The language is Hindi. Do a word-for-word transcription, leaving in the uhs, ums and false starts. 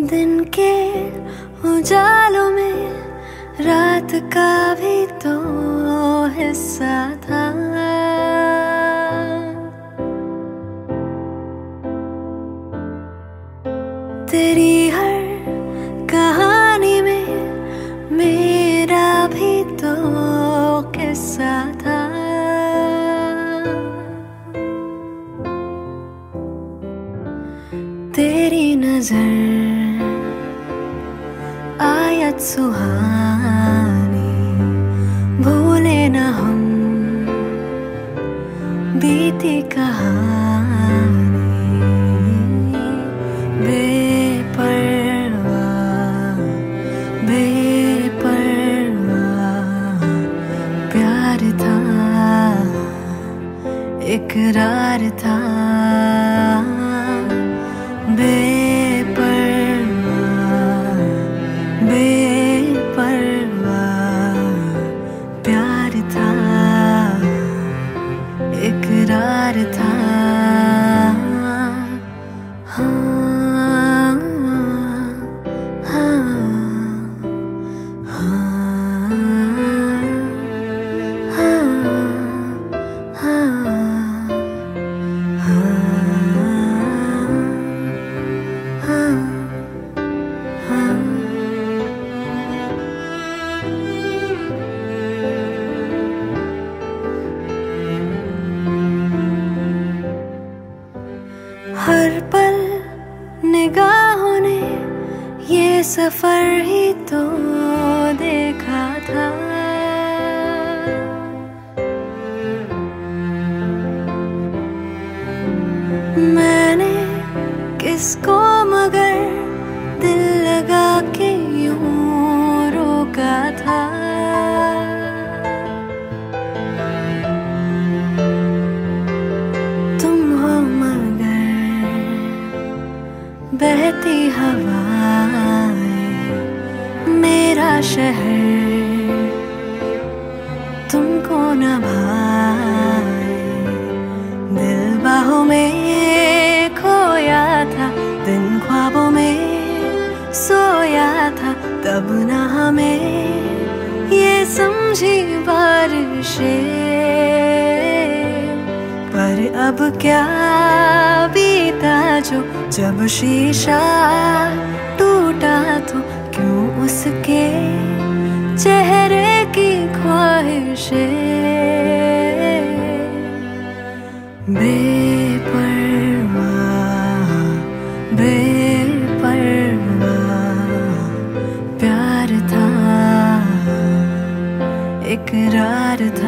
दिन के उजालों में रात का भी तो हिस्सा था। तेरी हर कहानी में मेरा भी तो किस्सा था। तेरी नजर आयत सुहानी, भूले न हम बीती कहानी। बेपरवाह बेपरवाह प्यार था, इकरार था। बेपरवाह बेपरवाह प्यार था, इकरार था। हाँ हाँ हाँ हाँ हाँ हर पल निगाहों ने ये सफर ही तो देखा था। मैंने किसको मगर दिल लगा के यूं रोका था। तुम हो मगर बहती हवाएं, मेरा शहर तुमको न भाए। दिल बाहों में खोया था, दिन ख्वाबों में सोया था। तब न हमें ये समझी बारिशें, पर अब क्या बीता जो जब शीशा टूटा तो क्यों उसके चेहरे की ख्वाहिशें। बेपरवाह बेपरवाह प्यार था, इकरार था।